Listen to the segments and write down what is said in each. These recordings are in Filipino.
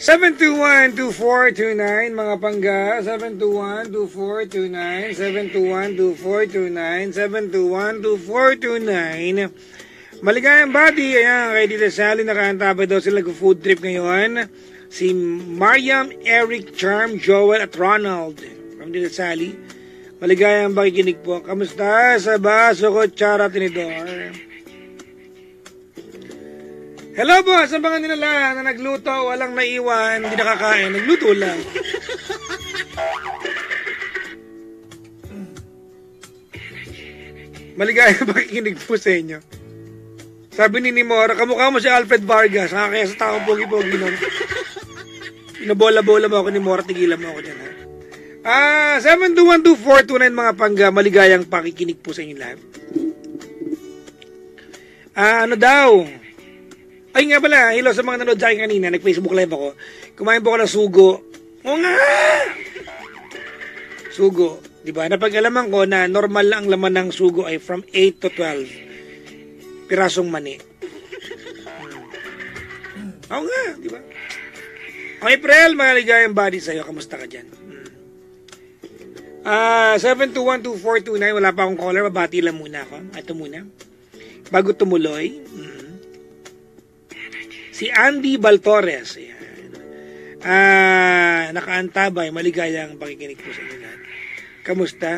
721-2429 mga pangga. 721-2429 721-2429 721-2429. Maligayang body. Ayan, kay Tita Sally nakaantabay daw sila food trip ngayon. Si Mariam, Eric, Charm, Joel at Ronald from Tita Sally. Maligayang pakikinig po. Kamusta sa baso ko, Clara Tinidor? Hello po, sa mga nila na nagluto, walang naiwan, hindi nakakain, nagluto lang. Maligayang pakikinig po sa inyo. Sabi ni Nimora, kamukha mo si Alfred Vargas, kaya sa taong pogi-pogi nun. Pinabola-bola mo ako ni Mora, tigilan mo ako dyan, ha? 7212429 mga pangga, maligayang pakikinig po sa inyo lahat. Ano daw? Ay nga pala, hello sa mga nanood sa akin kanina, nag-Facebook live ako. Kumain po ako ng sugo. Oo nga! Sugo, di ba? Napag-alaman ko na normal lang ang laman ng sugo ay from 8 to 12 pirasong mani. Oo nga, di ba? April, maligayang body sa'yo. Kamusta ka dyan? 7212429, wala pa akong caller. Babati lang muna ako. Ito muna. Bago tumuloy. Si Andy Baltores. Ayan. Nakaantabay. Maligayang pakikinig po sa inyo lahat. Kamusta?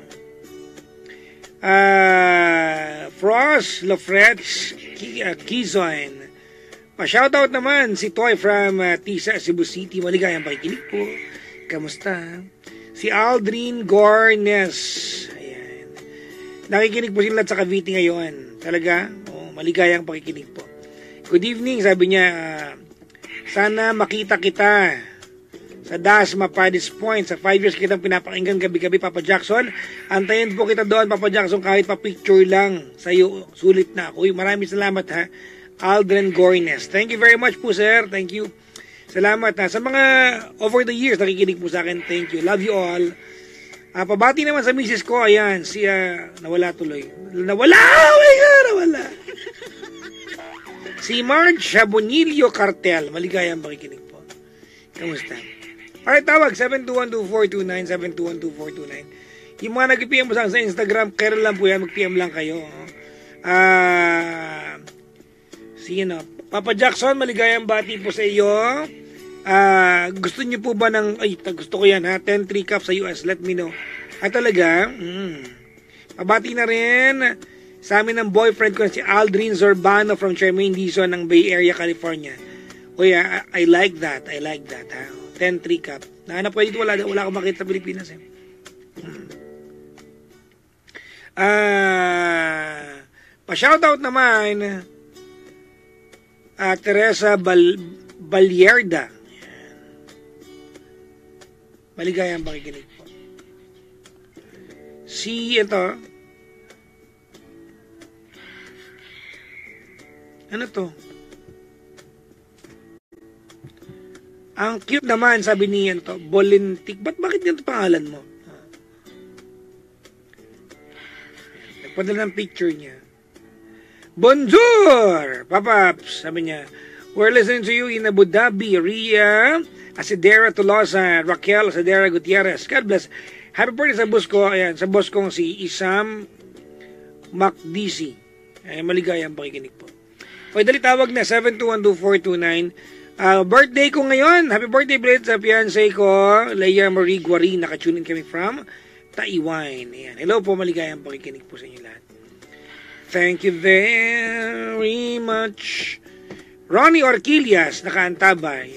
Frost, Lofrets, Kizon. Pa-shoutout naman si Toy from Tisa, Cebu City. Maligayang pakikinig po. Kamusta? Si Aldrin Gornes. Ayan. Nakikinig po sila sa Cavite ngayon. Talaga? Maligayang pakikinig po. Good evening, sabi niya. Sana makita kita sa Dasma Paddy's Point. Sa 5 years kitang pinapakinggan gabi-gabi, Papa Jackson. Antayin po kita doon, Papa Jackson, kahit pa-picture lang sa'yo. Sulit na ako. Maraming salamat, ha. Aldrin Gornes. Thank you very much po, sir. Thank you. Salamat, ha. Sa mga over the years, nakikinig po sa akin. Thank you. Love you all. Pabati naman sa misis ko. Ayan, si nawala tuloy. Nawala! Oh my God, nawala. Si Marge Chabonilio Cartel. Maligayang pakikinig po. Kamusta? Alright, tawag. 7212429 7212429. Yung mga nag-PM mo sa Instagram, kailan lang po yan. Mag-PM lang kayo. Papa Jackson, maligayang bati po sa iyo. Gusto niyo po ba ng... Ay, gusto ko yan, ha? 10 3 cups sa US. Let me know. Talaga? Pabati na rin sa amin ng boyfriend ko si Aldrin Zorbano from Charmaine Dizon ng Bay Area, California. Uy, I like that. I like that, ha? 10 3 cup. Nahanap ko dito, wala akong makita sa Pilipinas, eh. Pa-shoutout naman Teresa Balyerda. Maligayang pakikinig po. Ano to? Ang cute naman, sabi niyan to, Bolintik. Bakit ganito pangalan mo? Nagpadala ng picture niya. Bonjour! Papaps, sabi niya. We're listening to you in Abu Dhabi. Ria Asidera Tolosa, Raquel Asidera Gutierrez. God bless. Happy birthday sa boss ko. Ayan, sa boss kong si Isam Macdisi. Maligayang pakikinig po. Okay, dali tawag na 7212429. Birthday ko ngayon. Happy birthday, Blade, sa fiancé ko, Leia Marie Guarin. Nakatune in kami from Taiwan. Ayan. Hello po, maligayang pakikinig po sa inyo lahat. Thank you very much. Ronnie Orquillas, nakaantabay.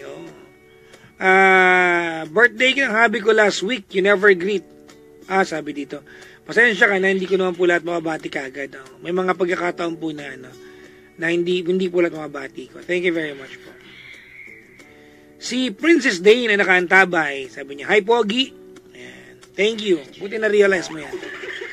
Birthday ng hubby ko last week. You never greet. Sabi dito. Pasensya ka na, hindi ko naman po lahat mababati kagad. May mga pagkakataon po na, na hindi po lahat mababati ko. Thank you very much po. Si Princess Dane na nakaantabay. Sabi niya, hi Pogi. Ayan. Thank you. Buti na-realize mo yan.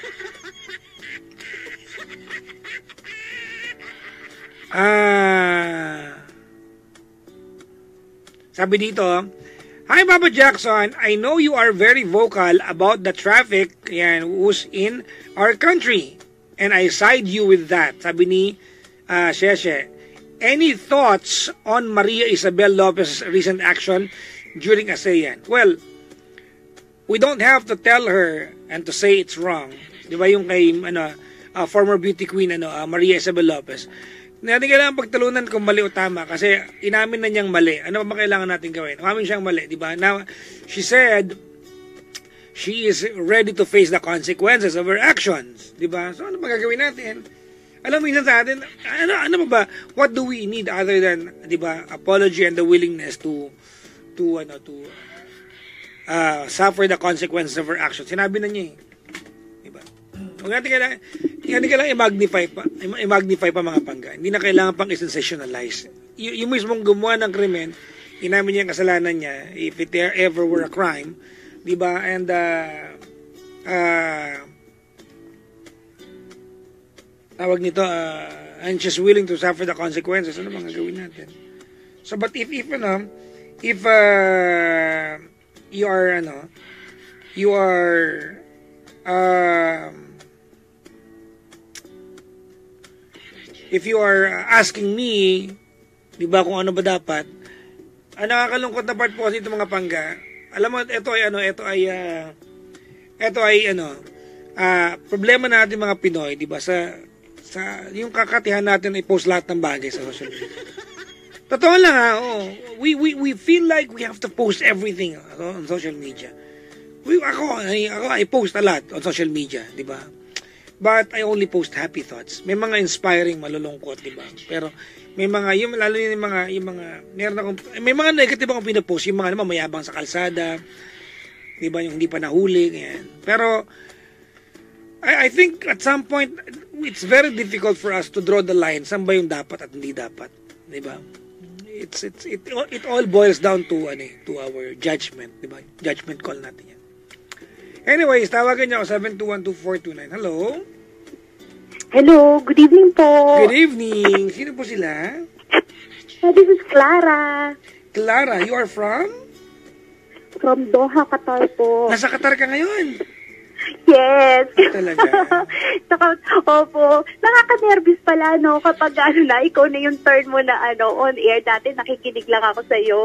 Sabi dito, hi Papa Jackson, I know you are very vocal about the traffic who's in our country and I side you with that. Sabi ni Sheshe, Any thoughts on Maria Isabel Lopez's recent action during ASEAN? Well, we don't have to tell her and to say it's wrong. Di ba yung kay former beauty queen Maria Isabel Lopez? Natin kailangan pagtalunan kung mali o tama kasi inamin na niyang mali. Ano ba kailangan natin gawin? Umamin siyang mali, di ba? Now, she said she is ready to face the consequences of her actions. Di ba? So, ano ba gagawin natin? Alam mo, minsan sa atin, ano ba? What do we need other than, di ba, apology and the willingness to suffer the consequences of her actions? Sinabi na niya eh. Huwag natin kailangan i-magnify pa mga pangga. Hindi na kailangan pang i-sensationalize. Yung mismong gumawa ng krimen, inamin niya yung kasalanan niya, if it ever were a crime, di ba? And, tawag nito, and she's willing to suffer the consequences. Ano bang gagawin natin? So, but if you are asking me, di ba, kung ano ba dapat, ang nakakalungkot na part po kasi itong mga pangga, alam mo, ito ay problema natin mga Pinoy, di ba, sa yung kakatihan natin ay post lahat ng bagay sa social media. Totoo lang we feel like we have to post everything on social media. I post a lot on social media, di ba? But I only post happy thoughts. May mga inspiring, malulungkot, di ba? Pero may mga, lalo yung mga, may mga negative akong pinapost, yung mga naman mayabang sa kalsada, di ba, yung hindi pa nahuli, ganyan. Pero, I think at some point, it's very difficult for us to draw the line, saan ba yung dapat at hindi dapat, di ba? It all boils down to our judgment, di ba? Judgment call natin yan. Anyways, tawagan niyo ako 7212429. Hello? Hello, good evening po. Good evening. Sino po sila? This is Clara. Clara, you are from? From Doha, Qatar po. Nasa Qatar ka ngayon? Yes. Talaga? Opo. Nakaka-nervous pala, no? Kapag ikaw na yung turn mo na on air. Dati nakikinig lang ako sa'yo.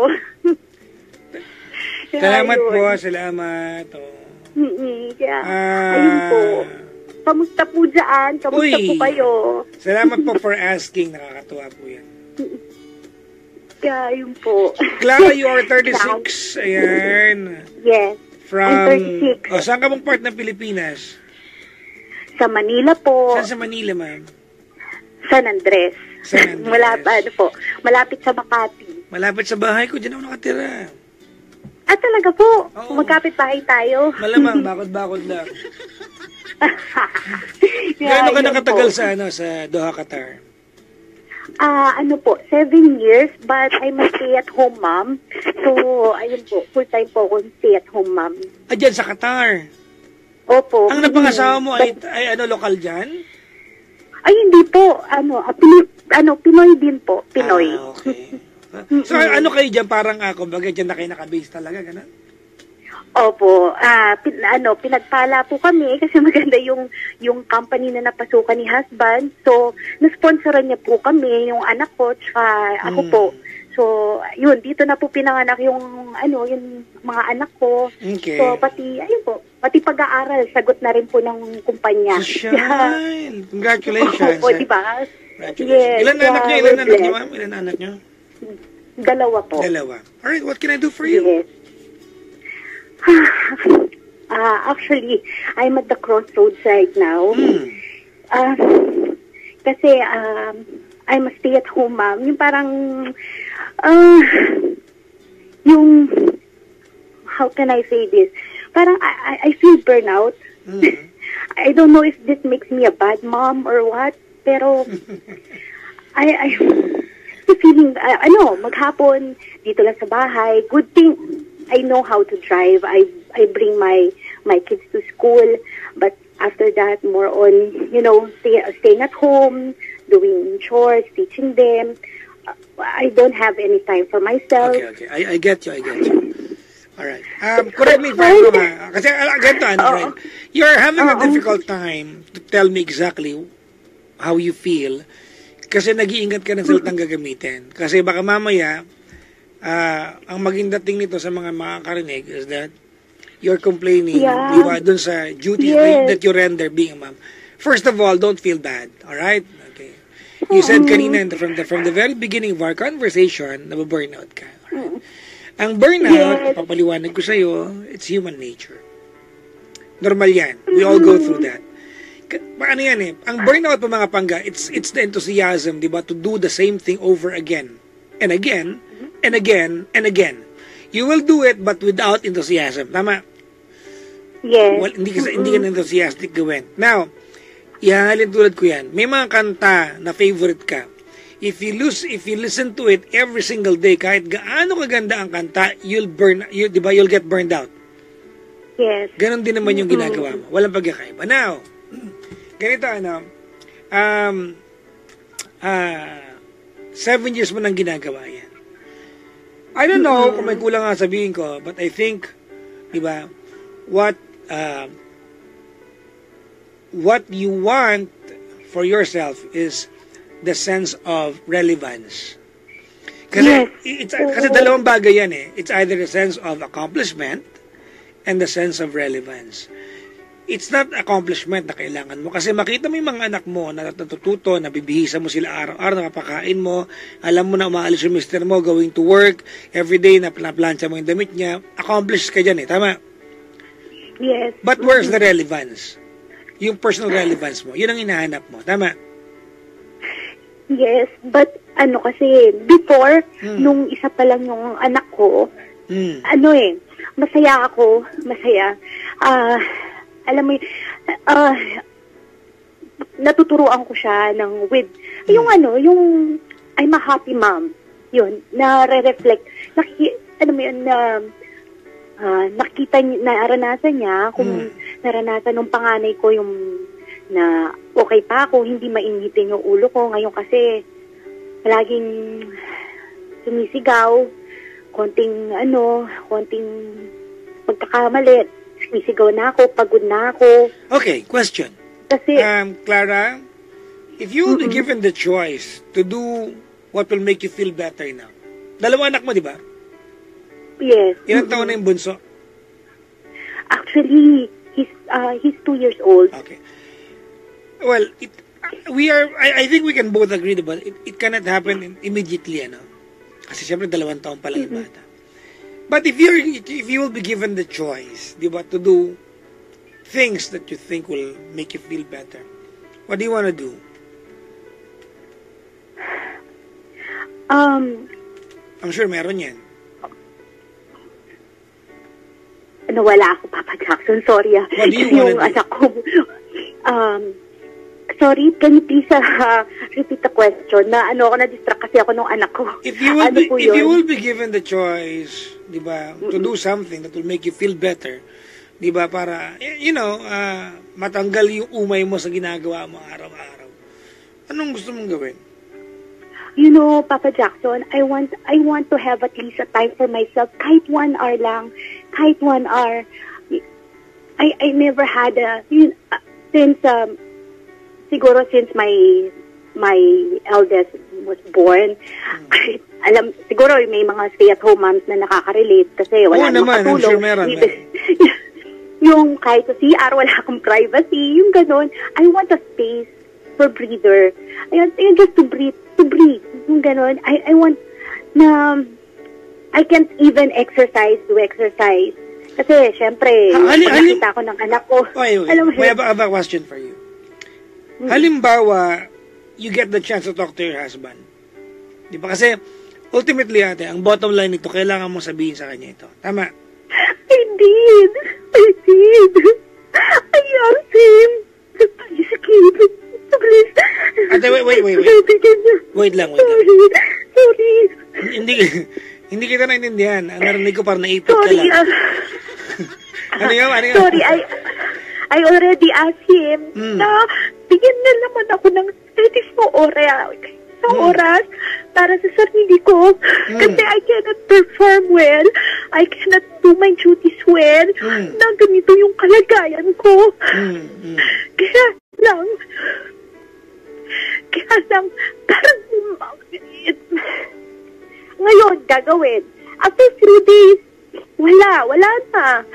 Salamat po, salamat. Kaya, ayun po. Kamusta po dyan? Kamusta po kayo? Salamat po for asking. Nakakatuwa po yan. Kaya, ayun po. Clara, you are 36. Ayan. Yes. I'm 36. Saan ka mong part ng Pilipinas? Sa Manila po. Saan sa Manila, ma'am? San Andres. San Andres. Malapit sa Makati. Malapit sa bahay ko. Diyan ako nakatira. Talaga po. Oo. Magkapit bahay tayo. Malamang, bakod-bakod lang. Gaano ka nakatagal sa Doha, Qatar? 7 years, but I'm a stay-at-home mom. So, ayun po, full-time po akong stay-at-home mom. Dyan sa Qatar? Opo. Ang napangasawa mo ay lokal dyan? Ay, hindi po. Pinoy din po. Pinoy. Okay. So, ano kayo dyan? Parang kumbaga dyan na kayo nakabase talaga, gano'n? Opo. Pinagpala po kami kasi maganda yung company na napasukan ni husband. So, nasponsoran niya po kami, yung anak ko, tsaka ako po. So, yun, dito na po pinanganak yung mga anak ko. Okay. So, pati pag-aaral, sagot na rin po ng kumpanya. Shine! Congratulations. Opo, diba? Congratulations. Yes, Ilan anak niyo? Ilan anak niyo, ma'am? Ilan anak niyo? 2 po. 2. Alright, what can I do for you? Yes. Actually, I'm at the crossroads right now. Kasi I'm a stay-at-home mom. Yung parang, how can I say this? Parang I feel burnout. I don't know if this makes me a bad mom or what, pero I feeling, maghapon, dito lang sa bahay. Good thing, I know how to drive. I bring my kids to school, but after that, more on, staying at home, doing chores, teaching them. I don't have any time for myself. Okay. I get you. All right. Correct me if I'm wrong. Kasi ganito, right? You're having a difficult time to tell me exactly how you feel. Kasi nag-iingat ka ng salitang gagamitin. Kasi baka mamaya, ang maging dating nito sa mga makakarinig is that you're complaining, di ba, dun sa duties that you render being a mom. First of all, don't feel bad, alright? Okay. You said kanina from the very beginning of our conversation, nababurnout ka. Alright? Ang burnout, papaliwanag ko sa'yo, it's human nature. Normal yan. We all go through that. Ano yan eh, ang burnout po mga pangga, it's the enthusiasm, di ba, to do the same thing over again. And again, and again, and again. You will do it, but without enthusiasm. Tama? Yes. Well, hindi ka enthusiastic gawin. Now, ihahalin tulad ko yan. May mga kanta na favorite ka. If you listen to it every single day, kahit gaano kaganda ang kanta, di ba, you'll get burned out. Yes. Ganon din naman yung ginagawa mo. Walang pagkakaiba. Now, ganito, 7 years mo nang ginagawa yan. I don't know kung may kulang nga sabihin ko, but I think, di ba, what you want for yourself is the sense of relevance. Kasi, kasi dalawang bagay yan eh. It's either the sense of accomplishment and the sense of relevance. It's not accomplishment na kailangan mo. Kasi makita mo yung mga anak mo na natututo, nabibihisa mo sila araw-araw, napapakain mo, alam mo na umaalis yung mister mo, going to work, everyday na plancha mo yung damit niya, accomplished ka dyan eh. Tama? Yes. But where's the relevance? Yung personal relevance mo. Yun ang hinahanap mo. Tama? Yes, but kasi before, nung isa pa lang yung anak ko, masaya ako, alam mo, natuturuan ko siya with, yung I'm a happy mom, yun, na-reflect, nakita, naranasan niya, kung naranasan ng panganay ko yung na okay pa ako, hindi mainitin yung ulo ko. Ngayon kasi, laging sumisigaw, konting pagkakamali, sumisigaw na ako, pagod na ako. Okay, question. Kasi, Clara, if you will be given the choice to do what will make you feel better now, dalawa anak mo, di ba? Yes. Ilang taon na yung bunso? Actually, he's 2 years old. Okay. Well, I think we can both agree about it cannot happen immediately, ano? Kasi siyempre 2 taon pa lang yung bata. But if you will be given the choice, di ba, to do things that you think will make you feel better, what do you want to do? I'm sure meron yan. Wala ako, Papa Jackson. Sorry. What do you want to do? Anak ko, sorry, can you please repeat the question? Ako na-distract kasi ako nung anak ko. If you will be given the choice, di ba, to do something that will make you feel better, di ba, para, matanggal yung umay mo sa ginagawa mo araw-araw. Anong gusto mong gawin? Papa Jackson, I want to have at least a time for myself, kahit 1 hour lang, kahit 1 hour. I never had siguro since my eldest was born, siguro may mga stay-at-home moms na nakaka-relate kasi wala namang katulong. Sure meron. Yung kahit sa CR, wala akong privacy, yung ganun. I want a space for breather. Ayun, just to breathe, yung ganun. I want na, I can't even do exercise. Kasi, syempre, nakita ko ng anak ko. Okay. I have a question for you. Halimbawa, you get the chance to talk to your husband. Di ba? Kasi, ultimately, ate, ang bottom line nito, kailangan mo sabihin sa kanya ito. Tama? I did. I asked him. Please, please. Ate, wait. Wait lang. Sorry. Hindi kita naintindihan. Ang narinig ko parang naipit ka lang. Ano yun? Sorry, I already asked him na bigyan na naman ako ng 34 oras para sa sarili ko. Kasi I cannot perform well. I cannot do my duties well. Na ganito yung kalagayan ko. Kaya lang, para gagawin. After few days, wala na.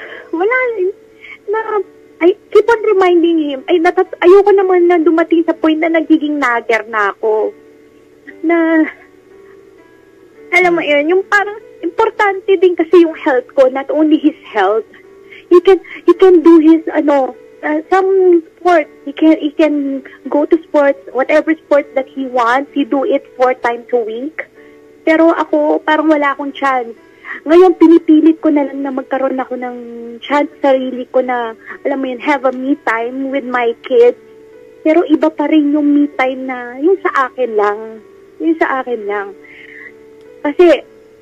I keep on reminding him, ayoko naman na dumating sa point na nagiging nagger na ako. Na, alam mo yun, yung parang, importante din kasi yung health ko, not only his health. He can do his, some sports. He can go to sports, whatever sports that he wants, he do it 4 times a week. Pero ako, parang wala akong chance. Ngayon, pinipilit ko na lang na magkaroon ako ng chance sarili ko na, alam mo yun, have a me time with my kids. Pero iba pa rin yung me time na, yung sa akin lang. Yung sa akin lang. Kasi,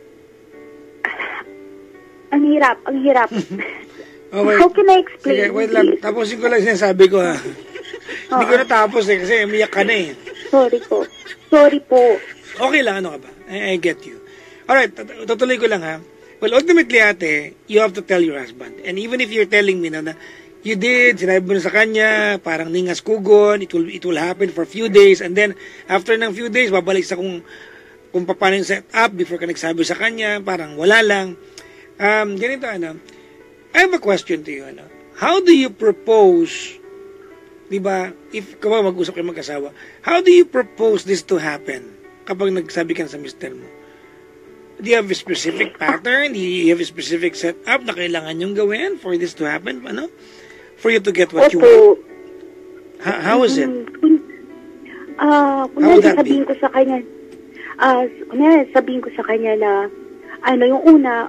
ang hirap. Oh, how can I explain? Sige, wait lang. Tapusin ko lang sinasabi ko, ha. Hindi ko natapos kasi umiyak ka na eh. Sorry po. Okay lang, ano ka ba? I get you. Alright, tutuloy ko lang ha. Well, ultimately ate, you have to tell your husband. And even if you're telling me na you did, sinabi mo na sa kanya, parang ningas kugon, it will happen for a few days, and then after ng few days, babalik sa kung paano yung set up before ka nagsabi sa kanya, parang wala lang. Ganito, I have a question to you, How do you propose, diba, if mag-usap kayo mag-asawa, how do you propose this to happen kapag nagsabi ka sa mister mo? Do you have a specific pattern? Do you have a specific setup na kailangan yung gawin for this to happen? For you to get what you want? How is it? Sabihin ko sa kanya, na, yung una,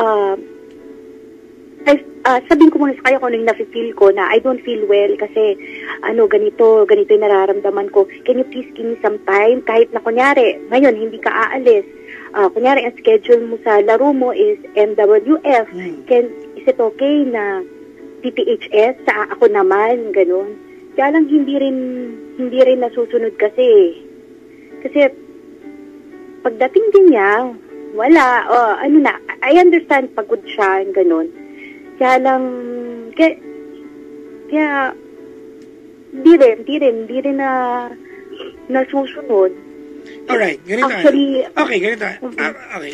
sabihin ko muna sa kanya kung ano yung nafe-feel ko na I don't feel well kasi, ganito yung nararamdaman ko. Can you please give me some time? Kahit na kunyari, ngayon, hindi ka aalis. Kunyari, ang schedule mo sa laro mo is MWF. Is it okay na PPHS sa ako naman, ganun? Kaya lang hindi rin nasusunod kasi. Kasi pagdating din niya, wala, I understand pagod siya, ganun. Kaya lang, kaya di rin na nasusunod. Alright, ganito. Actually, okay, ganito. Okay.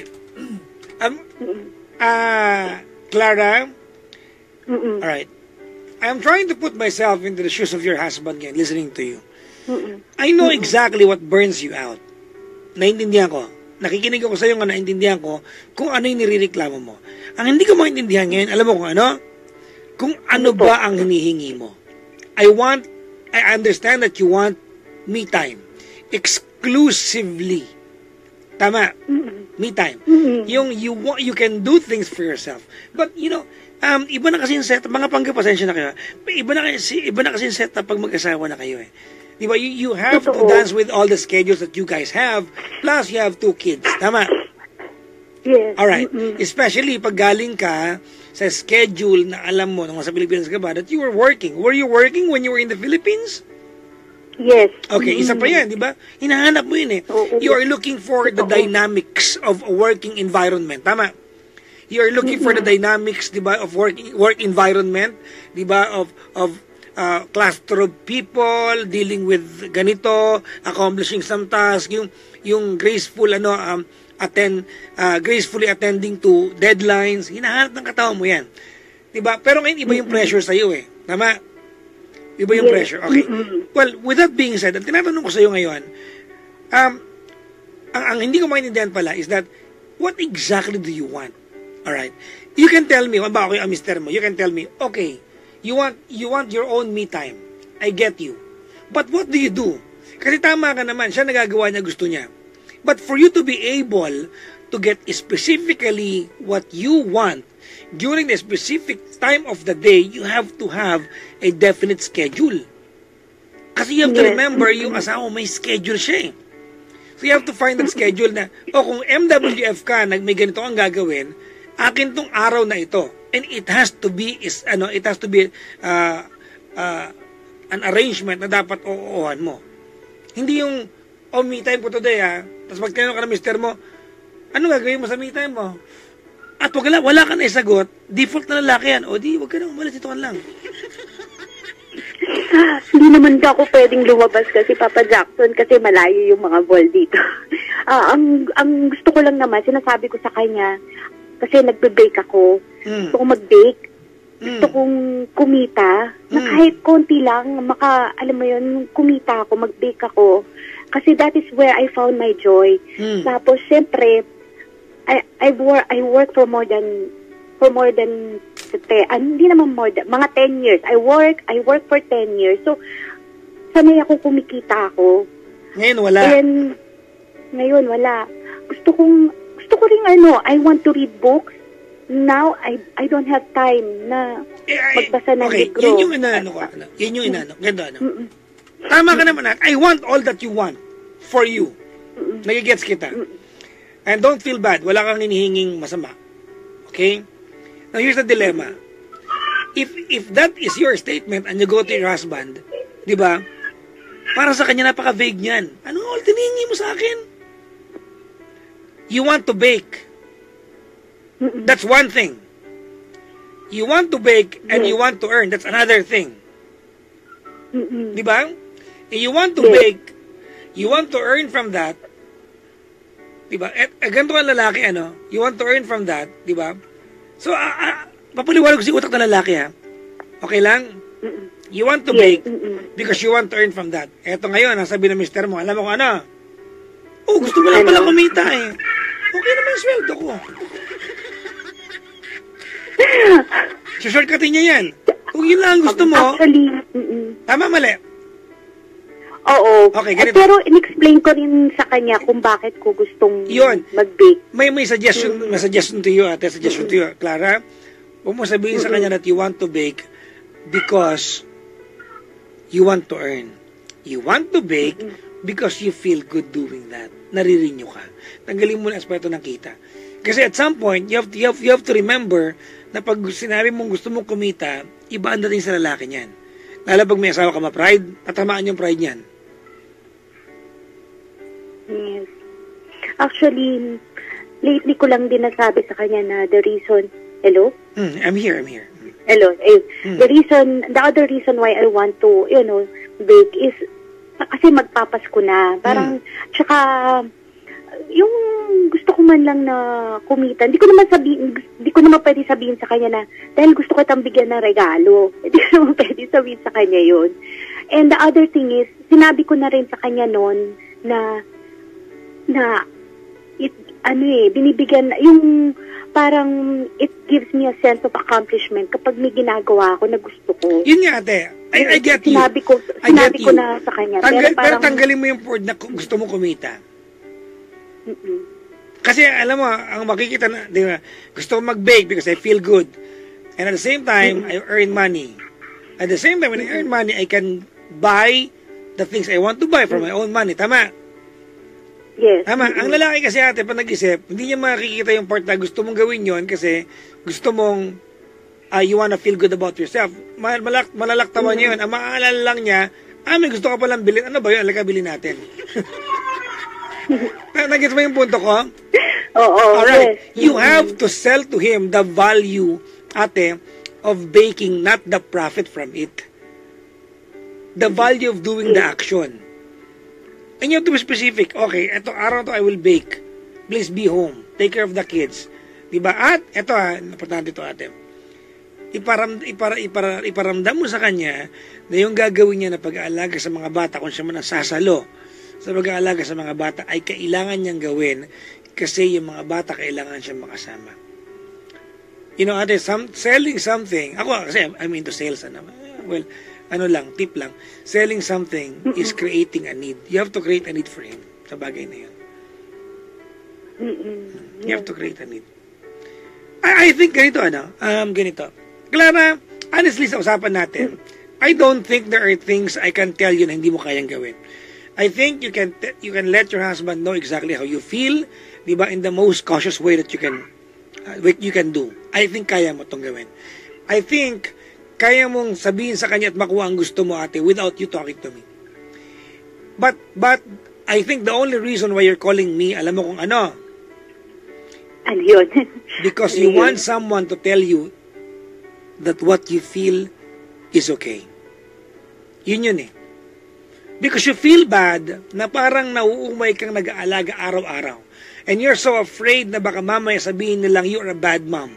Clara, alright. I'm trying to put myself into the shoes of your husband again, listening to you. I know exactly what burns you out. Naintindihan ko. Nakikinig ako sa iyo nga naintindihan ko kung ano yung nirereklamo mo. Ang hindi ko maintindihan ngayon, alam mo kung ano? Kung ano ba ang hinihingi mo. I understand that you want me time. Exclusively. Tama. Me time. Yung you can do things for yourself. But iba na kasi yung setup, mga pasensya na kayo. Iba na kasi yung setup pag mag-asawa na kayo eh. Diba? You have to dance with all the schedules that you guys have, plus you have 2 kids. Tama? Yes. Alright. Especially pag galing ka sa schedule na alam mo nung sa Pilipinas ka ba that you were working. Were you working when you were in the Philippines? Yes. Okay, isa pa yan, di ba? Hinahanap mo yun eh. You are looking for the dynamics of a working environment. Tama? You are looking for the dynamics, di ba, of work environment, di ba, of cluster of people dealing with ganito, accomplishing some task, yung graceful gracefully attending to deadlines. Hinahanap ng katawan mo yan. Diba? Pero ngayon iba yung pressure sa iyo eh. Tama? Iba yung pressure. Okay. Well, with that being said, ang tinatanong ko sa iyo ngayon, ang hindi ko maintindihan pala is that what exactly do you want? Alright. You can tell me, ba ako yung mister mo, you can tell me, okay, you want your own me time. I get you. But what do you do? Kasi tama ka naman, siya nagagawa niya, gusto niya. But for you to be able to get specifically what you want during the specific time of the day, you have to have a definite schedule. Kasi you have to remember, yung asawa may schedule siya eh. So you have to find that schedule na, kung MWF ka, may ganito ang gagawin, akin tong araw na ito. And it has to be an arrangement na dapat oohan mo. Hindi yung me time ko today tapos pag tinanong ka ng mister mo, ano gagawin mo sa me time mo? At wala ka na isagot, default na lalaki yan. O di, wag ka na umalis, ito ka lang. Hindi naman ako pwedeng lumabas kasi Papa Jackson kasi malayo yung mga ball dito. Ang gusto ko lang naman, sinasabi ko sa kanya, kasi nagbe-bake ako. Gusto ko mag-bake. Gusto kong kumita. Na kahit konti lang, alam mo yun, kumita ako, mag-bake ako. Kasi that is where I found my joy. Tapos, syempre, I work for more than hindi naman more than, mga 10 years. I work for 10 years. So, sanay ako kumikita ako. Ngayon, wala. And, ngayon, wala. Gusto ko rin I want to read books. Now, I don't have time na magbasa ng libro. Yun yung inaano ko. Yun yung inaano. Ganda, Tama ka naman. I want all that you want for you. Nagigets kita. And don't feel bad. Wala kang hinihinging masama. Okay? Now, here's the dilemma. If that is your statement and you go to your husband, di ba? Para sa kanya, napaka-vague niyan. Ano all tinihingi mo sa akin? You want to bake. That's one thing. You want to bake and you want to earn. That's another thing. Di ba? You want to bake, you want to earn from that. Di ba? Ganito ang lalaki, you want to earn from that. Di ba? So, papaliwanag ko si utak na lalaki, ha? Okay lang? You want to bake because you want to earn from that. Eto ngayon, sabi ng mister mo, alam mo kung ano? Oh, gusto mo lang pala kumita, eh. Okay naman yung sweldo ko. Shortcutin niya yan. Kung yun lang gusto mo, actually, tama, mali. Oo. Okay, ganito. Pero in-explain ko rin sa kanya kung bakit ko gustong mag-bake. May suggestion to you, ate, suggestion to you, Clara. Huwag mo sabihin sa kanya that you want to bake because you want to earn. You want to bake because you feel good doing that. Naririnyo ka. Tanggalin mo na aspeto ng kita. Kasi at some point, you have to remember na pag sinabi mong gusto mong kumita, iba ang dating sa lalaki niyan. Lalo pag may asawa ka ma-pride, tatamaan yung pride niyan. Yes. Actually, lately ko lang din nasabi sa kanya na the reason... Hello? I'm here. Hello. The other reason why I want to, bake is kasi magpapasko na. Parang, tsaka, yung gusto ko man lang na kumita, hindi ko naman pwede sabihin sa kanya na, dahil gusto ko itang bigyan ng regalo. Hindi ko naman pwede sabihin sa kanya yun. And the other thing is, sinabi ko na rin sa kanya noon na binibigyan, yung parang it gives me a sense of accomplishment kapag may ginagawa ako na gusto ko. Yun nga, ate. I get you. Sinabi ko na sa kanya. Pero tanggalin mo yung word na gusto mo kumita. Kasi alam mo, ang makikita na, di ba, gusto ko mag-bake because I feel good. And at the same time, I earn money. At the same time, when I earn money, I can buy the things I want to buy from my own money. Tama? Yes. Tama. Ang lalaki kasi, ate, pag nag-isip, hindi niya makikita yung part na gusto mong gawin yon kasi gusto mong you wanna feel good about yourself. Malalaktawan niya yun. Ang maaalala lang niya, may gusto ka palang bilhin. Ano ba yun? Alaga, bilhin natin. Nagets mo yung punto ko? Oo. Alright. Yes. You have to sell to him the value, ate, of baking, not the profit from it. The value of doing the action. And you have to be specific. Okay, eto araw to I will bake. Please be home. Take care of the kids. Diba? At, eto importante to, ate. Iparamdam mo sa kanya na yung gagawin niya na pag-aalaga sa mga bata, kung siya man nasasalo sa pag-aalaga sa mga bata, ay kailangan niyang gawin kasi yung mga bata kailangan siyang makasama. You know, ate, selling something, ako kasi I'm into sales, well, tip lang, selling something is creating a need. You have to create a need for him sa bagay na yun. You have to create a need. I think ganito, ganito. Clara, honestly, sa usapan natin, I don't think there are things I can tell you na hindi mo kayang gawin. I think you can let your husband know exactly how you feel, di ba, in the most cautious way that you can do. I think kaya mo itong gawin. I think kaya mong sabihin sa kanya at makuha ang gusto mo, ate, without you talking to me. But I think the only reason why you're calling me, alam mo kung ano? Ano yun? Because you want someone to tell you that what you feel is okay. Yun eh. Because you feel bad na parang nauumay kang nag-aalaga araw-araw. And you're so afraid na baka mamaya sabihin nilang you're a bad mom.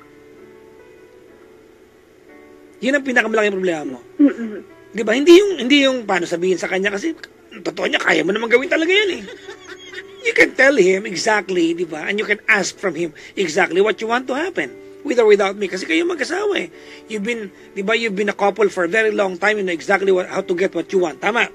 Yun ang pinakamalaking problema mo. Di ba? Hindi yung paano sabihin sa kanya kasi totoo niya, kaya mo naman gawin talaga yan eh. You can tell him exactly, di ba? And you can ask from him exactly what you want to happen. With or without me. Kasi kayo mag-asawa eh. You've been a couple for a very long time. You know exactly how to get what you want. Tama?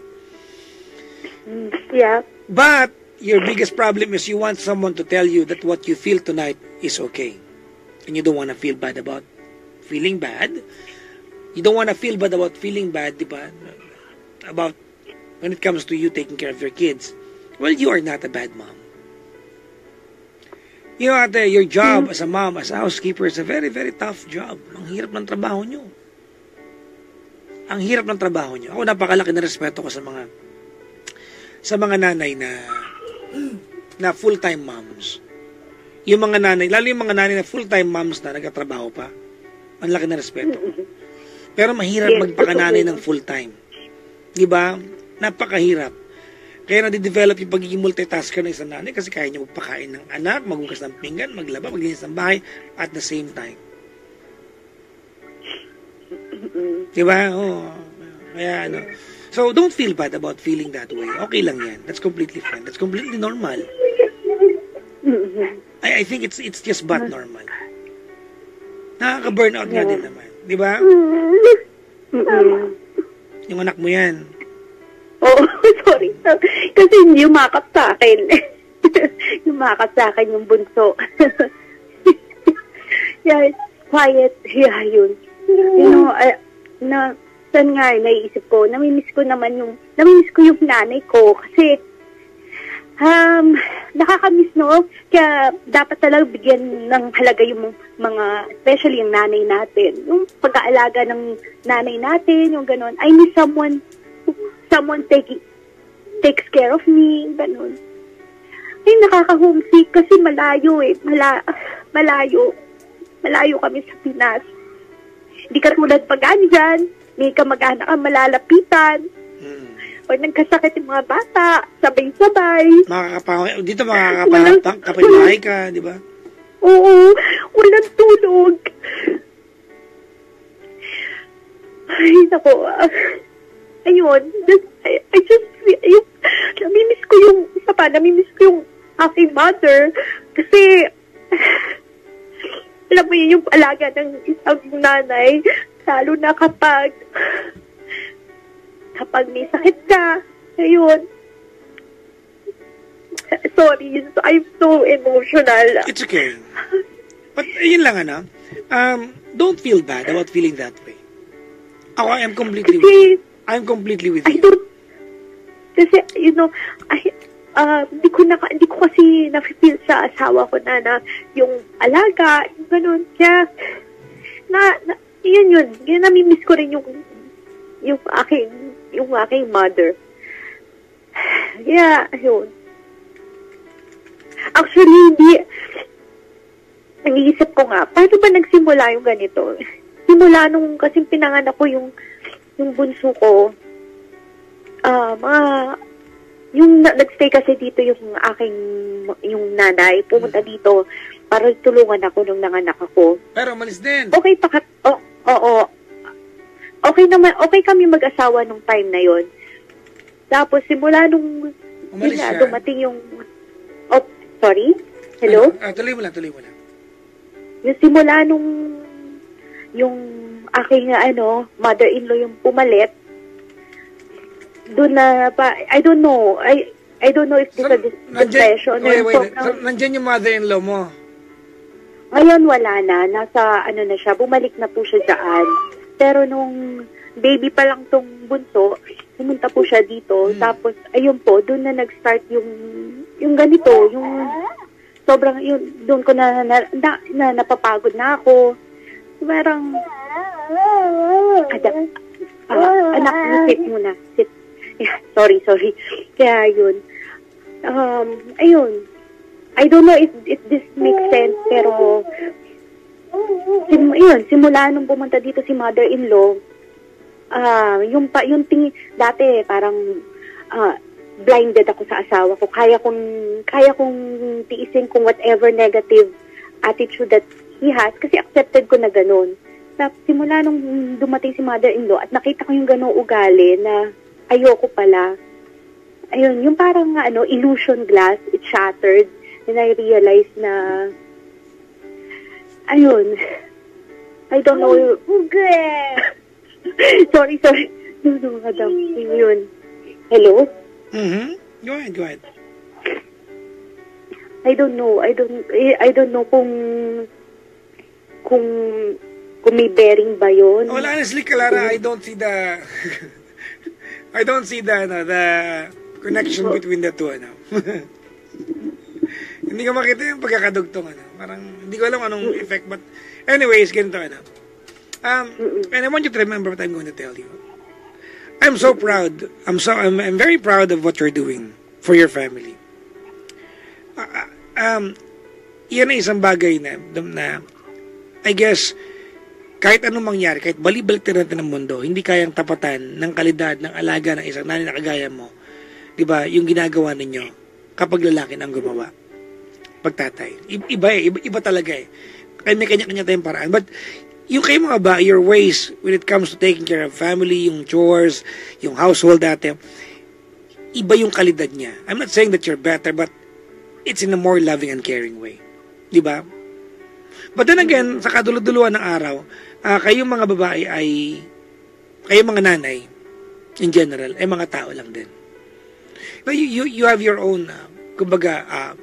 Yeah. But your biggest problem is you want someone to tell you that what you feel tonight is okay. And you don't want to feel bad about feeling bad. You don't want to feel bad about feeling bad, di ba? About when it comes to you taking care of your kids. Well, you are not a bad mom. You know, ate, your job as a mom, as a housekeeper is a very, very tough job. Ang hirap ng trabaho nyo. Ang hirap ng trabaho nyo. Ako napakalaki na respeto ko sa mga nanay na full-time moms. Yung mga nanay, lalo yung mga nanay na full-time moms na nagtatrabaho pa. Ang laki na respeto ko. Pero mahirap magpakananay ng full-time. Di ba? Napakahirap. Kaya nadidevelop yung pagiging multitasker ng isang nanay kasi kaya niya magpakain ng anak, maghugas ng pinggan, maglaba, maglinis ng bahay at the same time. Di ba? Oh, kaya ano. So, don't feel bad about feeling that way. Okay lang yan. That's completely fine. That's completely normal. I think it's just but normal. Nakaka-burnout nga din naman. Di ba? Yung anak mo yan. Oh, sorry. Kasi hindi yumakap sa akin. Yumakap sa akin yung bunso. Yeah, quiet. Yeah, yun. You know, saan nga, naiisip ko, namimiss ko yung nanay ko. Kasi, nakakamiss, no? Kaya, dapat talaga bigyan ng halaga yung mga, especially yung nanay natin. Yung pag-aalaga ng nanay natin, yung gano'n. I need someone takes care of me, gano'n. Ay, nakaka-homesick kasi malayo eh. Malayo kami sa Pinas. Hindi katulad pag dyan, may kamag-anak ang malalapitan. Pag nagkasakit yung mga bata, sabay-sabay. Dito makakapangkapit-bahay ka, di ba? Oo, walang tulog. Ay, nako. Ayun, namimiss ko yung aking mother. Kasi, alam mo yun, yung alaga ng isang nanay, lalo na kapag may sakit ka, ayun. Sorry, I'm so emotional. It's okay. But, yun lang, don't feel bad about feeling that way. Ako, I am completely with you. I'm completely with you. Kasi, you know, hindi ko kasi na-feel sa asawa ko na yung alaga, yung ganun. Kaya, yun, namimiss ko rin yung aking mother. Yeah, yun. Actually, nag-iisip ko nga, paano ba nagsimula yung ganito? Simula nung kasing pinanganak ko yung bunso ko, yung nagstay kasi dito yung nanay, pumunta dito para tulungan ako nung nanganak ako. Pero umalis din. Okay oo. Okay naman, okay kami mag-asawa nung time na yon. Tapos simula nung dumating yung sorry? Hello? Tuloy mo lang. Yung simula nung yung aking mother-in-law yung pumalit, doon na pa, I don't know if this is a depression. Nandiyan yung mother-in-law mo? Ngayon wala na, nasa na siya, bumalik na po siya dyan. Pero nung baby pa lang tong bunso, pumunta po siya dito. Tapos, ayun po, doon na nag-start yung ganito, yung sobrang, doon ko na napapagod na ako. Parang, anak, sit muna, sit. Yeah, sorry. Kaya yun. Ayun. I don't know if this makes sense, pero simula nung pumunta dito si mother-in-law, yung dati parang blinded ako sa asawa ko. Kaya kong tiisin kung whatever negative attitude that he has kasi accepted ko na ganun. Sa simula nung dumating si mother-in-law at nakita ko yung ganung ugali na ayoko pala. Ayun, yung parang illusion glass, it shattered. And I realized na ayun. I don't know. Sorry. No, madam. Yun. Hello? Go ahead. I don't know kung may bearing ba yun. Well, honestly, Clara, I don't see the connection between the two, Hindi ko makita yung pagkakadugtong, Parang, hindi ko alam anong effect, but anyways, ganito, And I want you to remember what I'm going to tell you. I'm so proud. I'm very proud of what you're doing for your family. Yan ay isang bagay na I guess, kahit anong mangyari, kahit balibalik natin ng mundo, hindi kayang tapatan ng kalidad ng alaga ng isang nanay na kagaya mo. Diba, yung ginagawa ninyo kapag lalaki ang gumawa. Pagtatay. Iba talaga Kaya may kanya-kanya tayong paraan. But, yung kayo mga ba, your ways when it comes to taking care of family, yung chores, yung household dati, iba yung kalidad niya. I'm not saying that you're better, but it's in a more loving and caring way. Diba? But then again, sa kaduluduluan ng araw, kayong mga babae kayong mga nanay, in general, ay mga tao lang din. Now, you have your own, kumbaga,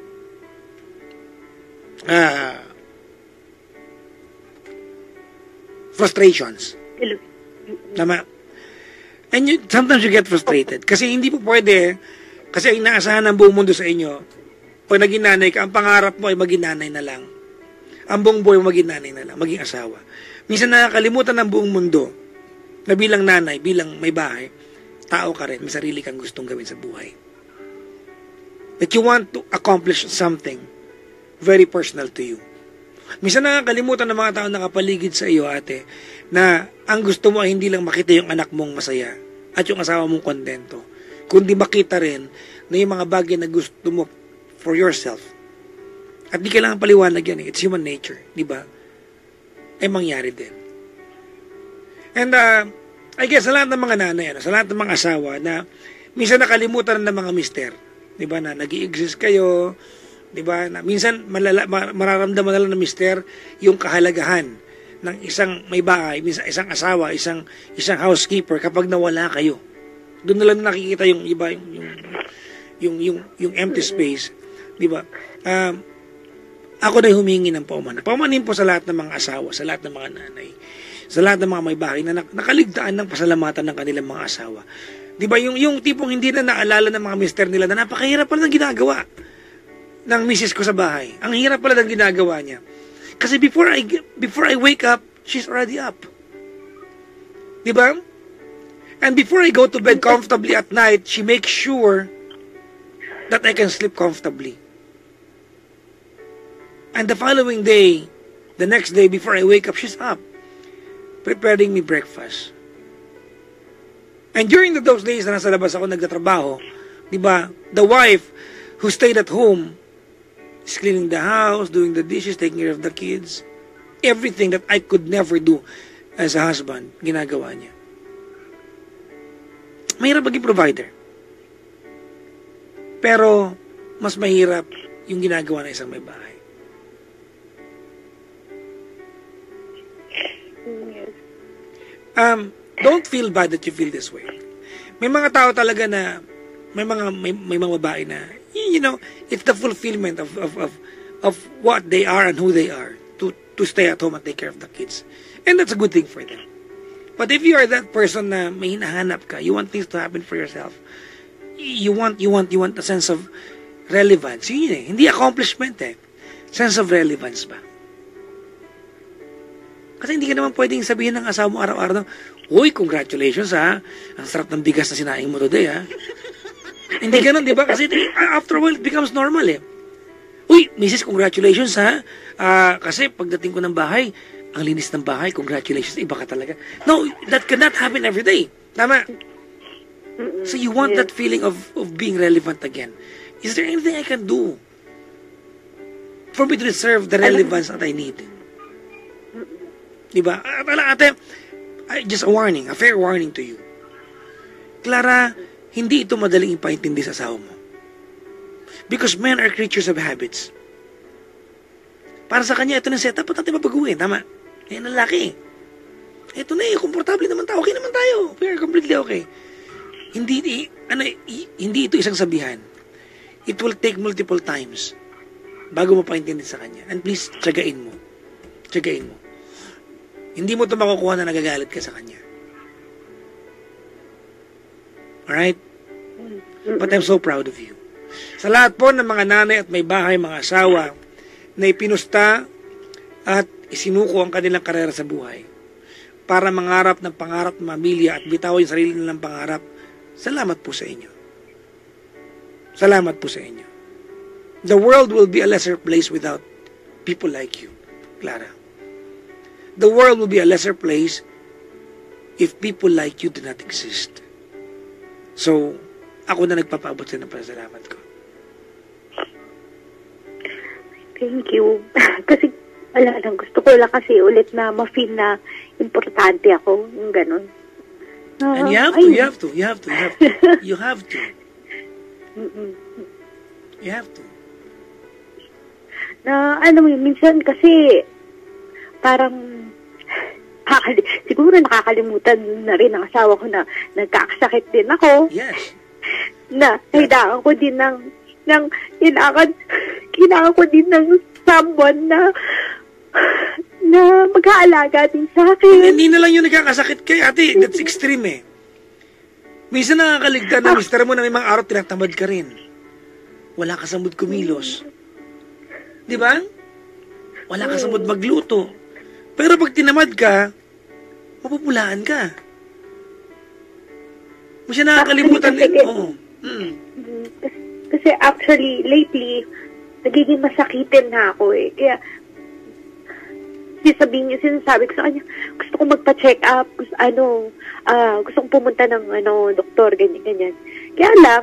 frustrations. Tama. And sometimes you get frustrated. Kasi hindi po pwede, kasi ang inaasahan ng buong mundo sa inyo, pag naging nanay ka, ang pangarap mo ay maging nanay na lang. Ang buong buhay mo maging nanay na lang, maging asawa. Minsan nakakalimutan ng buong mundo na bilang nanay, bilang may bahay, tao ka rin, may sarili kang gustong gawin sa buhay. That you want to accomplish something very personal to you. Minsan nakakalimutan ng mga tao nakapaligid sa iyo, ate, na ang gusto mo ay hindi lang makita yung anak mong masaya at yung asawa mong kontento, kundi makita rin na yung mga bagay na gusto mo for yourself. At di kailangan paliwanag yan. It's human nature, di ba? Ay mangyari din. And I guess sa lahat ng mga nanay, sa lahat ng mga asawa na minsan nakalimutan ng mga mister, di ba, na nag-i-exist kayo, di ba, na minsan mararamdaman na lang ng mister yung kahalagahan ng isang may bahay, minsan isang asawa, isang housekeeper kapag nawala kayo. Doon na lang nakikita yung iba, yung empty space, di ba? Ako na humingi ng paumanin. Paumanin po sa lahat ng mga asawa, sa lahat ng mga nanay, sa lahat ng mga may bahay na nakaligtaan ng pasalamatan ng kanilang mga asawa. Di ba, yung tipong hindi na naalala ng mga mister nila na napakahirap pala ng ginagawa ng misis ko sa bahay. Ang hirap pala ng ginagawa niya. Kasi before I wake up, she's already up. Di ba? And before I go to bed comfortably at night, she makes sure that I can sleep comfortably. And the following day, the next day, before I wake up, she's up, preparing me breakfast. And during those days na nasa labas ako nagtatrabaho, di ba, the wife who stayed at home is cleaning the house, doing the dishes, taking care of the kids. Everything that I could never do as a husband, ginagawa niya. Mahirap maging provider. Pero, mas mahirap yung ginagawa ng isang may bahay. Don't feel bad that you feel this way. May mga tao talaga na may mga babae na it's the fulfillment of what they are and who they are to stay at home and take care of the kids. And that's a good thing for them. But if you are that person na may hinahanap ka, you want things to happen for yourself. You want a sense of relevance. Yun hindi accomplishment Sense of relevance ba? Kasi hindi ka naman pwedeng sabihin ng asawa mo araw-araw, uy, congratulations ha. Ang sarap ng bigas na sinaing mo today ha. Hindi ganun, di ba? Kasi after a while, it becomes normal Uy, Mrs., congratulations ha. Kasi pagdating ko ng bahay, ang linis ng bahay, congratulations, iba ka talaga. No, that cannot happen every day. Tama. So you want that feeling of being relevant again. Is there anything I can do for me to deserve the relevance that I need? Diba? Ate, just a warning, a fair warning to you. Clara, hindi ito madaling ipaintindi sa asawa mo. Because men are creatures of habits. Para sa kanya, ito na setup, ba't natin mabaguhin? Tama? Eh, lalaki. Ito na komportable naman tayo. Okay naman tayo. We are completely okay. Hindi ito isang sabihan. It will take multiple times bago mo paintindi sa kanya. And please, tsagain mo. Tsagain mo. Hindi mo ito makukuha na nagagalit ka sa kanya. Alright? But I'm so proud of you. Sa lahat po ng mga nanay at may bahay, mga asawa, na ipinusta at isinuko ang kanilang karera sa buhay para mangarap ng pangarap ng pamilya at bitawan yung sarili nilang pangarap, salamat po sa inyo. Salamat po sa inyo. The world will be a lesser place without people like you, Clara. The world will be a lesser place if people like you do not exist. So, ako na nagpapaabot sa ng pasalamat ko. Thank you. Kasi, wala lang. Gusto ko lang kasi ulit na ma-feel na importante ako. Yung ganun. And you have to. You have to. You have to. You have to. Na, minsan kasi, parang, siguro nakakalimutan na rin ang asawa ko na nagkakasakit din ako. Yes. Na, kailangan ko din kailangan ko din ng someone na mag-aalaga din sa akin. Hindi na lang yung nagkakasakit kay ate. That's extreme eh. Minsan nakakaligtan na mister mo na may mga araw tinatamad ka rin. Wala ka sa mood kumilos. Di ba? Wala ka sa mood magluto. Pero pag tinamad ka, mapupulaan ka. Mo siya nakakalimutan din. Oo. Kasi actually, lately, nagiging masakitin na ako eh. Kaya, sinasabi ko sa kanya, gusto ko magpa-check up, gusto kong pumunta ng doktor, ganyan. Kaya lang,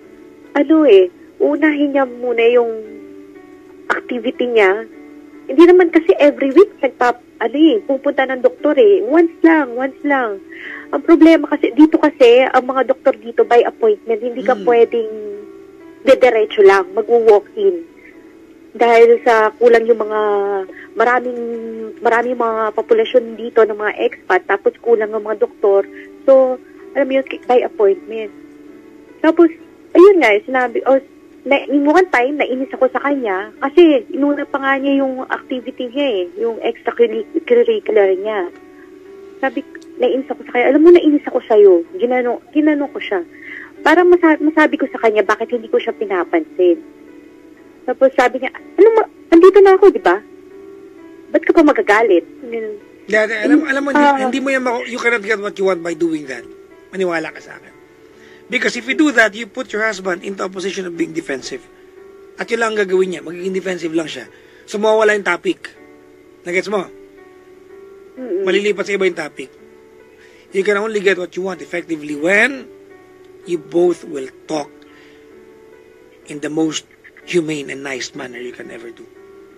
unahin niya muna yung activity niya. Hindi naman kasi every week pupunta ng doktor eh. Once lang. Ang problema kasi, ang mga doktor dito by appointment, hindi ka pwedeng diretso lang, mag-walk-in. Dahil sa kulang yung maraming mga populasyon dito ng mga expat, tapos kulang ang mga doktor. So, alam mo yun, by appointment. Tapos, ayun nga, sinabi, one time, nainis ako sa kanya, kasi inuna pa nga niya yung activity niya eh, yung extracurricular niya. Sabi, nainis ako sa kanya, alam mo, nainis ako sa'yo. Ginano ko siya. Para masabi ko sa kanya, bakit hindi ko siya pinapansin. Tapos sabi niya, andito na ako, di ba? Ba't ka pa magagalit? Alam mo, hindi mo you cannot get what you want by doing that. Maniwala ka sa akin. Because if you do that, you put your husband into a position of being defensive. At yun lang ang gagawin niya, magiging defensive lang siya. So mawawala yung topic. Nagets mo? Malilipat sa iba yung topic. You can only get what you want effectively when you both will talk in the most humane and nice manner you can ever do.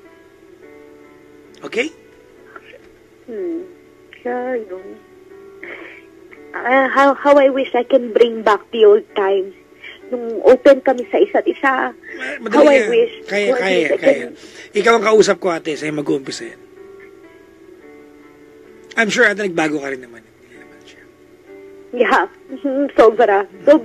Okay? Siya, yun. How I wish I can bring back the old times. Nung open kami sa isa't isa. How I wish. Kaya. Ikaw ang kausap ko, ate, sa'yo mag-uumpisa yan. I'm sure, ate, nagbago ka rin naman. Hindi naman siya. Yeah. Sobra.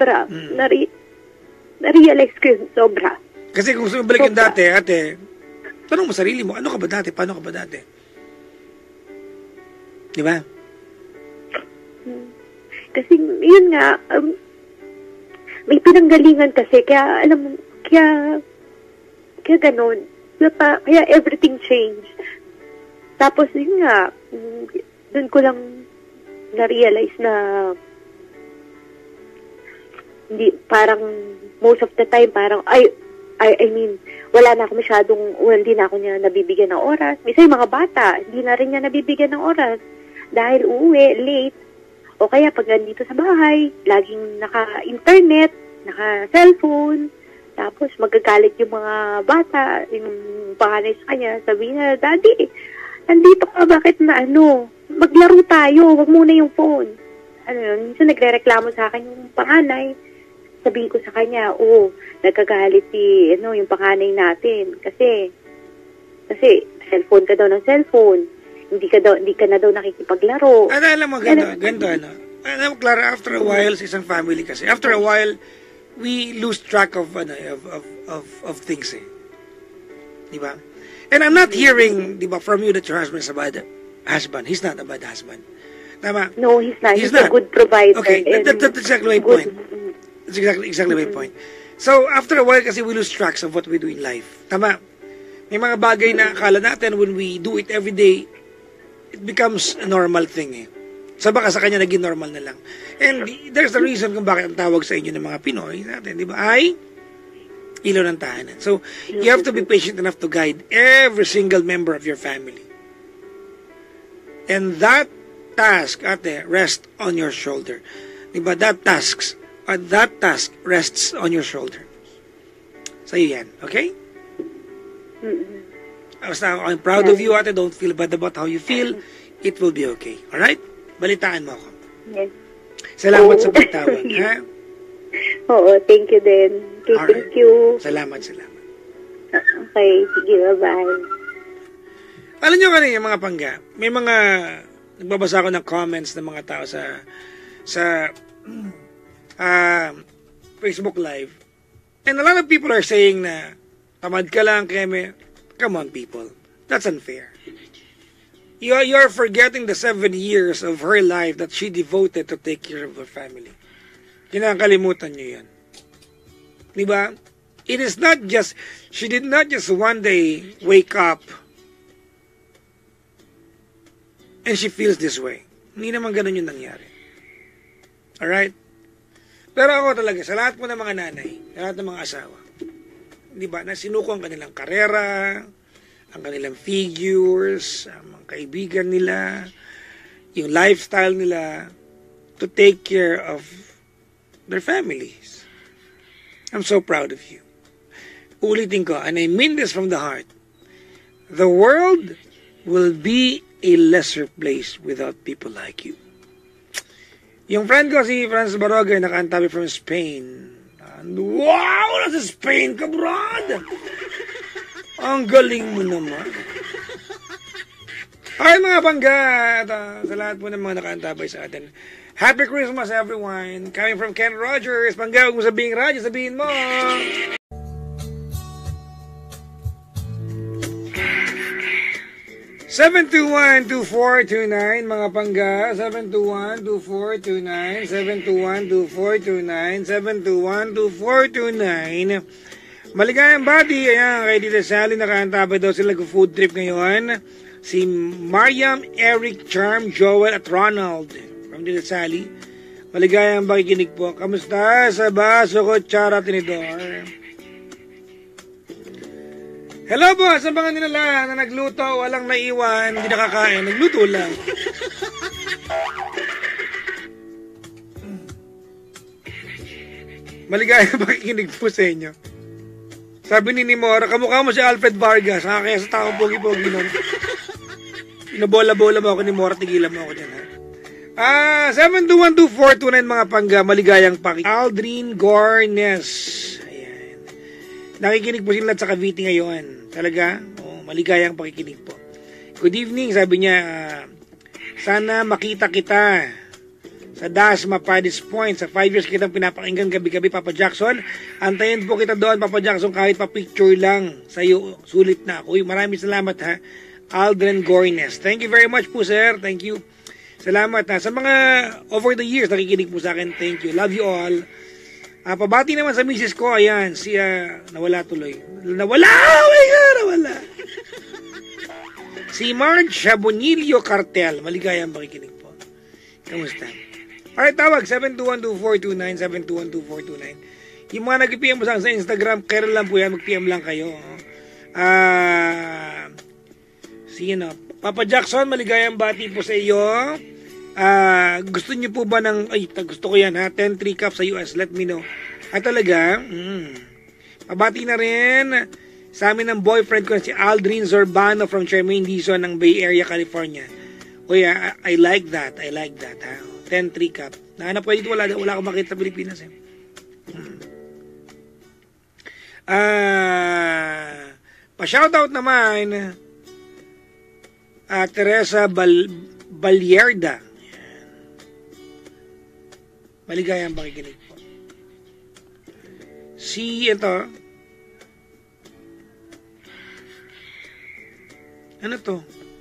Na-realize ko yun. Sobra. Kasi kung sumabalik yung dati, ate, tanong mo sarili mo, ano ka ba dati? Paano ka ba dati? Di ba? Kasi, yun nga, may pinanggalingan kasi, kaya, kaya ganun. Kaya everything changed. Tapos, yun nga, dun ko lang na-realize na hindi, parang, most of the time, parang, I mean, wala na ako hindi na ako niya nabibigyan ng oras. Minsan yung mga bata, hindi na rin niya nabibigyan ng oras. Dahil uuwi, late, O kaya pag nandito sa bahay, laging naka-internet, naka-cellphone, tapos magagalit yung mga bata, yung panganay sa kanya, sabihin na, Daddy, nandito ka, bakit na maglaro tayo, wag muna yung phone. Minsan nagre-reklamo sa akin yung panganay, sabihin ko sa kanya, nagkagalit yung panganay natin, kasi cellphone ka daw ng cellphone, hindi ka na daw nakikipaglaro. Alam mo, ganda. Alam mo, Clara, after a while, sa isang family kasi, after a while, we lose track of things Diba? And I'm not hearing, diba, from you that your husband is a bad husband. He's not a bad husband. Tama? No, he's not. He's a good provider. Okay, that's exactly my point. That's exactly my point. So, after a while kasi we lose tracks of what we do in life. Tama? May mga bagay na akala natin when we do it every day, it becomes a normal thing So baka sa kanya naging normal na lang. And there's the reason kung bakit ang tawag sa inyo ng mga Pinoy natin, di ba? Ay ilaw ng tahanan. So, you have to be patient enough to guide every single member of your family. And that task, ate, rests on your shoulder. Di ba? That task rests on your shoulder. Sa'yo yan. Okay? Basta I'm proud of you, ate. Don't feel bad about how you feel. It will be okay. Alright? Balitaan mo ako. Yes. Salamat sa pagtawag. Ha? Oo, thank you din. Okay, alright. Thank you. Salamat. Okay, sige, bye-bye. Alam nyo kanina, mga pangga, may mga, nagbabasa ako ng comments ng mga tao sa Facebook Live. And a lot of people are saying na, tamad ka lang, Keme. Come on, people. That's unfair. You're forgetting the 7 years of her life that she devoted to take care of her family. Kinakalimutan nyo yan. Diba? It is not just, she did not just one day wake up and she feels this way. Hindi naman ganun yung nangyari. Alright? Pero ako talaga, sa lahat po ng mga nanay, sa lahat ng mga asawa, diba, na sinuko ang kanilang karera, ang kanilang figures, ang mga kaibigan nila, yung lifestyle nila, to take care of their families. I'm so proud of you. Ulitin ko, and I mean this from the heart, the world will be a lesser place without people like you. Yung friend ko, si Franz Barogay, nakaantabi from Spain. Wow! Nasa Spain ka, brad! Ang galing mo naman. Ay, mga bangga, sa lahat po ng mga nakaantabay sa atin. Happy Christmas, everyone. Coming from Ken Rogers. Bangga, huwag mo sabihin radyo, sabihin mo. Seven 721-2429, mga pangga. 721-2429, 721-2429, 721-2429. Maligayang bati, ayan, kay Tita Sally, nakaantabay daw sila food trip ngayon. Si Mariam, Eric, Charm, Joel, at Ronald. From Tita Sally. Maligayang pakikinig po. Kamusta sa baso ko, Chara Tinidor? Hello po, sa mga nila na nagluto, walang naiwan, hindi nakakain, nagluto lang. Maligayang pakikinig po sa inyo. Sabi ni Nimora, kamukha mo si Alfred Vargas, kaya sa tao pogi-pogi nun. Pinabola-bola mo ako ni Mora, tigilan mo ako dyan, ha? 7212429 mga pangga, maligayang pakikinig. Aldrin Gornes. Ayan. Nakikinig po sila sa Cavite ngayon. Talaga? Maligayang pakikinig po. Good evening, sabi niya, sana makita kita sa Dasma Paddy's Point. Sa 5 years kitang pinapakinggan gabi-gabi, Papa Jackson. Antayin po kita doon, Papa Jackson, kahit pa-picture lang sa'yo. Sulit na ako. Maraming salamat, ha. Aldrin Gornes. Thank you very much po, sir. Thank you. Salamat, ha. Sa mga over the years, nakikinig po sa akin. Thank you. Love you all. Pabati naman sa misis ko, ayan, nawala tuloy. Nawala! Oh my God, nawala. Si Marge Chabonillo Cartel. Maligayang pakikinig po. Kamusta? Alright, tawag, 7212429, 7212429. Yung mga nag-PM mo sa Instagram, kailan lang po yan, mag-PM lang kayo. Papa Jackson, maligayang bati po sa iyo. Gusto niyo po ba ng, gusto ko yan ha, 10 3 cups sa US, let me know. Talaga? Pabati na rin sa amin ng boyfriend ko si Aldrin Zorbano from Charmaine Dizon ng Bay Area, California. Uy, I like that ha. 10 3 cup. Nahanap ko dito, wala akong makita sa Pilipinas eh. Pa-shoutout naman Teresa Balyerda. Maligayang pakikinig po. Ito. Ano to?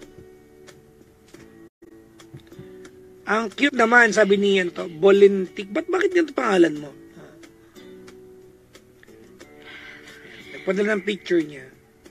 Ang cute naman, sabi niyan to. Bolintik. Bakit ganito pangalan mo? Nagpadala ng picture niya.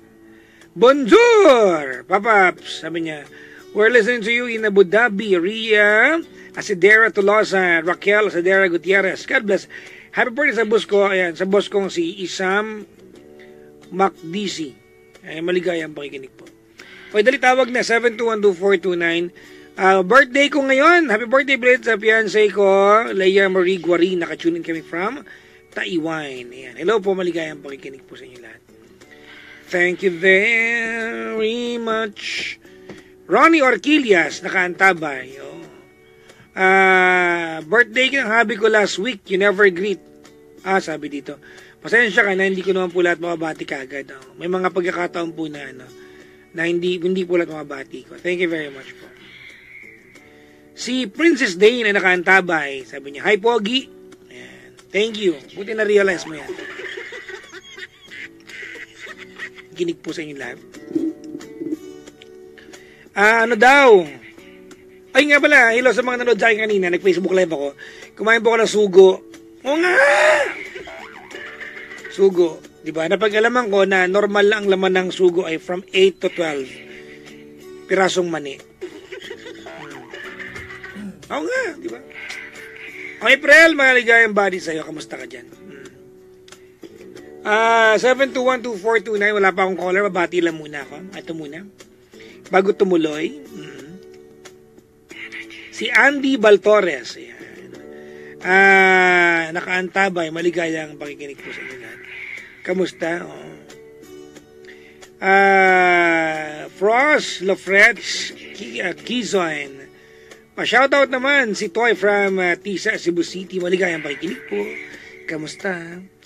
Bonjour! Papaps, sabi niya. We're listening to you in Abu Dhabi, Ria, Asidera Tolosa, Raquel, Asidera Gutierrez. God bless. Happy birthday sa boss ko. Ayan, sa boss kong si Isam Macdisi. Maligayang pakikinig po. Okay, dali tawag na 7212429. Birthday ko ngayon. Happy birthday, Blade, sa fiancé ko, Leia Marie Guarin. Naka-tune in kami from Taiwan. Ayan. Hello po, maligayang pakikinig po sa inyo lahat. Thank you very much. Ronnie Orquillas, nakaantabay. Birthday ng habi ko last week, you never greet. Sabi dito. Pasensya ka na, hindi ko naman po lahat makabati kagad. May mga pagkakataon po na, na hindi po lahat makabati ko. Thank you very much po. Si Princess Dane na nakaantabay. Sabi niya, hi Pogi. Ayan. Thank you. Buti na-realize mo yan. Ginig po sa inyo lahat. Ano daw? Ay nga pala, hello sa mga nanood sa akin kanina, nag-Facebook live ako. Kumain po ako ng sugo. Oo nga! Sugo. Diba? Napag-alaman ko na normal lang ang laman ng sugo ay from 8 to 12 pirasong mani. Oo nga, diba? Okay, April, mga ligayang body sa'yo. Kamusta ka dyan? 7212429, wala pa akong caller, mabati lang muna ako. Ito muna. Bago tumuloy, si Andy Baltores. Nakaantabay, maligayang pakikinig po sa inyo lahat. Kamusta? Frost Lafretz Kizon. Pa-shoutout naman si Toy from Tisa, Cebu City. Maligayang pakikinig po. Kamusta?